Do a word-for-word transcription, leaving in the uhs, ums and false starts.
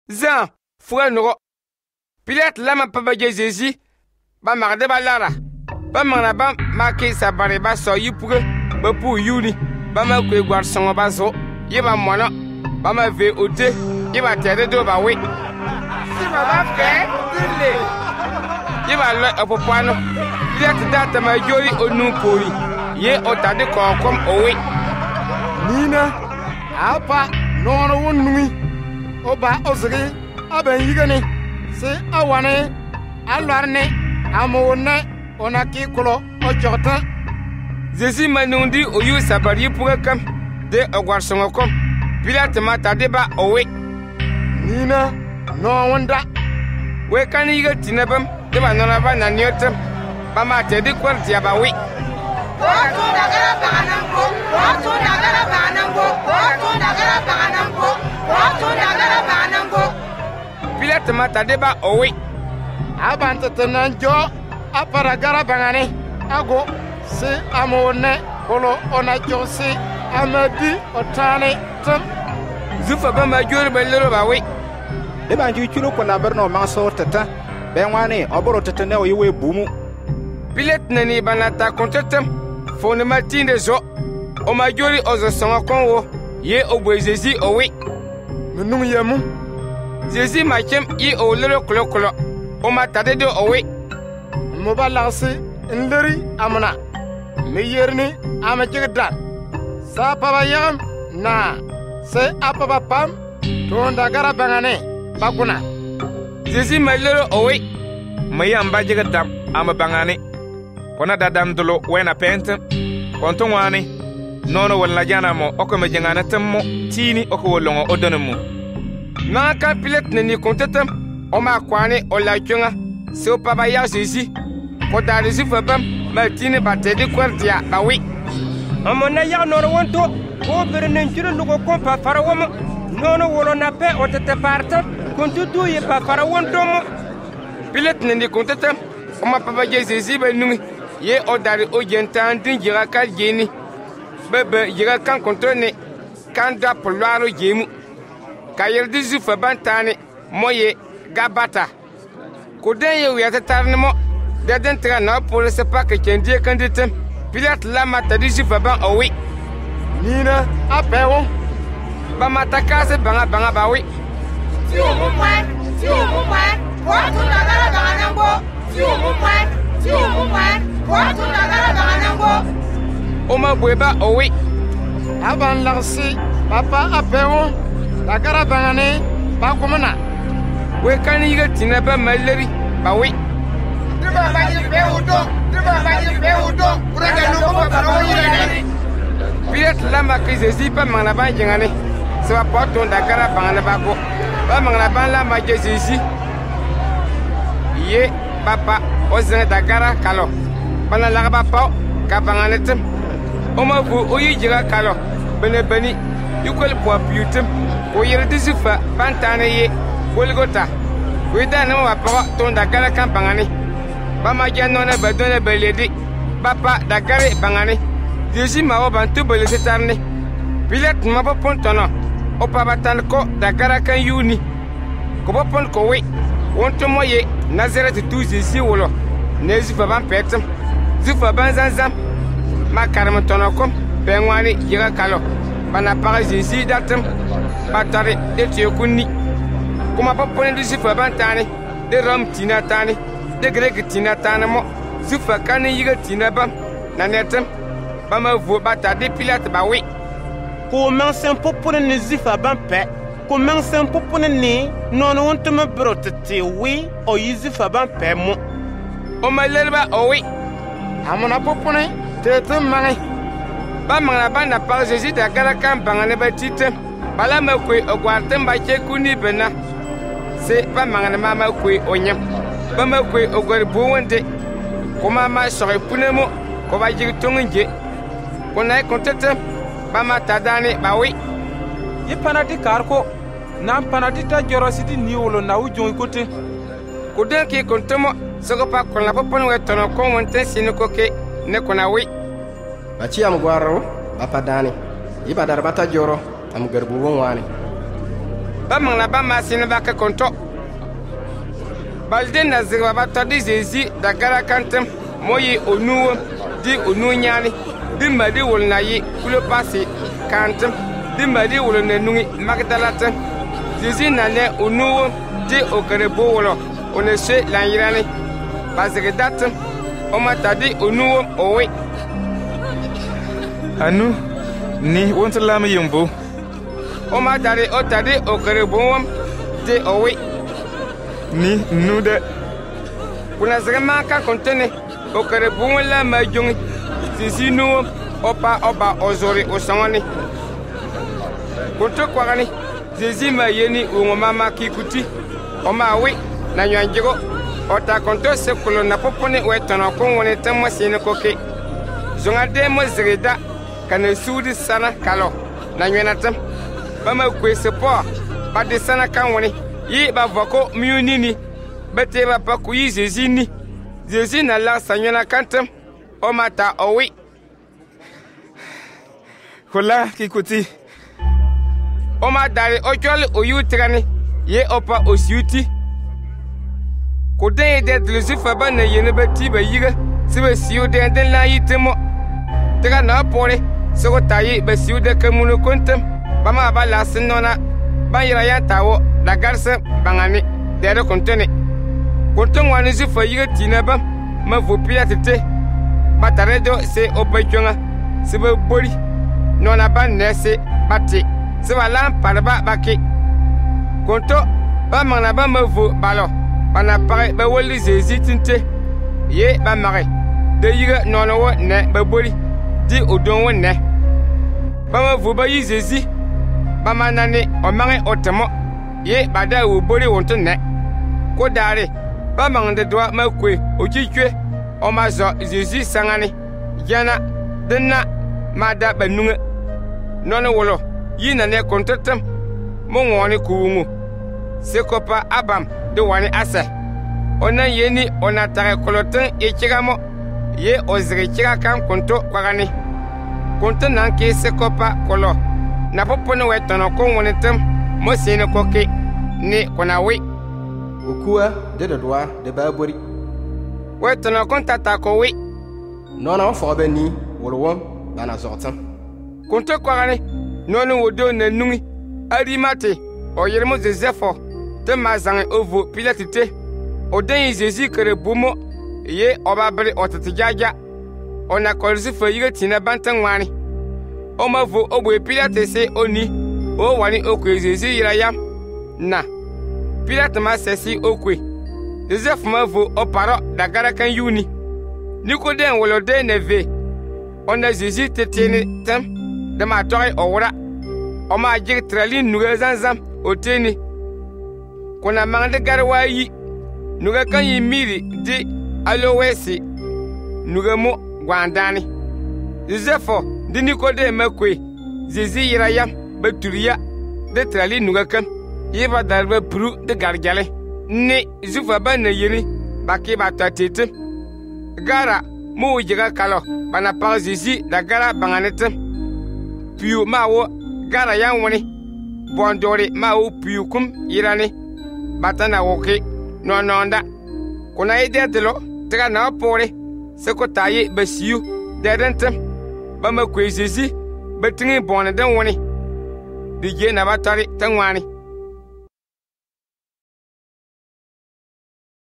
Zan, fouet no. Pilate lama papa Jésus, ba marde ba lara. Ba mana ba make sa bare ba so yipure, ba pu yuni, ba ma kwe gwar songo ba so, ye ba mona, ba ma ve ote, ye ba tere do ba we. Si ba ba fe, dile. Ye ba lo opopano. Pilate data ma jori onu kori, ye otade ko kom owe. Nina, apa nono wonumi. Oba ozri, aben yigani. Se awane, alwarne, amone, onaki kolo, ojota. Jésus m'a nundi au yu sabari pour kam de ogwar songo kom. Pilate ma tadeba owe. Nina, no wonder. We kan yiga tinabam, de ba nona ba na nyotem. Ba ma tedi kwarti abawi. Oto dagara banambo, oto dagara banambo, oto dagara banambo, oto dagara banambo. Pilate ma tadeba owe. Abanta tenanjo, apara gara bangane, ago, se amone, kolo onachosi, amadi, otane, tum. Zufa ba ma jori ba lero ba we. De ban ju chulo ko na berno ma so tata. Ben wani oboro tata ne o yewe bumu. Pilate nani banata kontetem. Fone matinde zo. O ma jori ozo songo konwo. Ye obwe Jésus owe. Menung yemu. Jésus ma chem i o lero klo klo. O ma tade do owe. Mo ba lansi nderi amana. Me yerni ama jigda. Sa papa yam na. Se apapa pam. Tonda gara bangane. Bakuna. Jésus ma lero owe. Mayam ba jigda ama bangane. Kona dadam dolo wena pente. Konton wani. Nono wala jana mo oko me jengana temmo tini oko wolongo odonomu. Na ka Pilate nani kontetem. O ma kwani o la chunga. Se o papa ya Jésus. Ko dari Zufa bam ma tini batedi kwartia ba wi. Amona ya nono wonto ko berenen jiro lugo ko pa farawoma. Nono wolo na pe o tete parta kontu du ye pa farawonto mo. Pilate nani kontetem. O ma papa Jésus ba nungi. Ye o dari o jentan din jira ka jeni. Bebe jira kan kontrone kan da polwaro jemu. Ka yerdi Zufa bantane moye gabata. Ko den ye wiyata tarni mo. Deden tra na police pa ke kendie kanditem. Pilate la mata di Zufa ban owe. Nina, apewo. Ba mata kase banga banga ba we. Si o mumwan, si o mumwan, oto dagara banambo. Si o mumwan, si o mumwan, oto dagara banambo. O ma bweba owe. Aban lansi, papa apewo. Dagara bangane, bakumana. We kan yiga tinaba maleri ba we. Diba baji be udo, diba baji be udo. Urega no ko baro yene. Pilate la ma ke Jésus pa mangna ba jengane. Se va porto dagara bangana ba ko. Ba mangna ba la ma Jésus. Ye papa o zene dagara kalo. Bana la ba pa ka bangana tem. O ma fu o yi jira kalo. Bene beni yukol po piutem. O yere di Zufa bantane ye Golgota. We da no wa pa to dagara kan bangani. Ba ma jano na ba dona beledi. Papa dagare bangani. Jésus ma o bantu bele setarne. Pilate ma ba pontono. O papa tan ko dagara kan yuni. Ko ba pon ko we. Wonto moye Nazareth tu Jésus wolo. Ne Zufa ban petem. Zufa ban zanzam. Ma karama tono kom bengwani jira kalo. Bana para Jésus datem. Batare de tiekunni. Kuma pa pon de Zufa ban tane. De rom tina tane. De grek tina tane mo. Zufa kan yiga tina bam. Na netem. Ba ma vo bata de Pilate ba we. Ko men sen popone ni Zufa ban pe. Ko men sen popone ni nono wonto me brotete we o yi Zufa ban pe mo. O ma lerba o we. Amana popone, tete mangai. Ba mangna ba na pa Jésus dagara kan bangane ba titem. Bala ma kwe o gwartem ba che kuni bena. Se ba mangna ma ma kwe onyam. Ba ma kwe o gwar buwonde. Kuma ma sore punemo ko ba jiri tongunje. Ko na kontetem ba ma tadane ba we. Ye panati karko na panati ta jorositi ni wolo na ujon kote. Ko den ki kontemo soko pa ko na popon we tono ko wonten sinu ko ke ne ko na we. Bachi am gwaro bapa dani. Iba dar bata joro am garbu won wani. ba mang la ba ma sin ba ka konto balde na zirba ba to di zezi da gara kantem moyi onu di onu nyani di madi wol na yi kulo pasi kantem di madi wol na nungi magdalatan zezi na ne onu di okare bo wolo one se la yirani ba zigidatem o ma tadi onu owe anu ni wonto lama yumbo o ma tadi o tadi okare bo wom di owe ni nude kuna zama ka kontene o kare bon la ma jongi sisi no opa oba ozori osawani konto kwagani sisi ma yeni o mama kikuti o ma wi na nyanjego o ta konto se kulo na popone wetana ko woni tamma sine koke zonga de mo zreda kana sudi sana kalo na nyenatam bama kwese po ba de sana kan woni yi ba voko miunini bete ba pa ku yi zezini zezina la sanyona kantem o mata owi kola kikuti o ma dare o chole o yutrani ye opa o siuti ko de de dlusifa ba na yene beti ba yiga sibe siu de de la yitemo tega na pore so tayi ba siu de kamuno kontem ba ma ba la sinona ba yira ya tawo da garse bangani dere kontene konton wani si fa yiga tina ba ma vo pia tete batare do se opechonga se be bori nona ba nese bati se ba lam parba baki konto ba mangna ba ma vo balo bana pare ba woli zezi tinte ye ba mare de yiga nona wo ne ba bori di odon wo ne ba ma vo ba yi zezi ba manane o mare otemo ye bada wo bori wonto ne ko dare ba mangde doa makwe o chichwe o mazo zizi sangani jana denna mada banunga nono wolo yina ne kontatam mo ngoni kuungu sekopa abam de wani asa ona yeni ona tare kolotan e chigamo ye ozre chiga kan konto kwagani konto nan ke sekopa kolo na popone wetono ko wonitam mo sene koke ni kona we okua de dodoa de babori wetono kontata ko we nona fo be ni wolwom bana zortan konto kwagani nono wodo na nungi arimate o yermo zezefo te mazan ovo pilatite o den zezi kere bumo ye obabre otetijaja ona kolzi fo yiga tina bantan wani o mavo ogbe pilate se oni o wani okwe zezi yirayam na pilate ma sesi okwe Joseph mavo oparo dagara kan yuni Nicoden wolode neve ona zezi tetene tem de ma tori owra o ma jig tralin nuga zanzam oteni kona mangde garwayi nuga kan yimiri di alowesi nuga mo gwandani Joseph di Nicodem makwe zezi yirayam baturiya de tralin nuga kan yiba darba pru de garjale ni zufa bana yiri baki batatete gara mo jiga kalo bana pa zizi da gara banganete piu mawo gara yan woni bondori mawo piu kum irani batana woke no nonda kuna ide delo tega na pore seko tayi basiu dedentem bama kwe zizi batingi bonne den woni dige na batari tanwani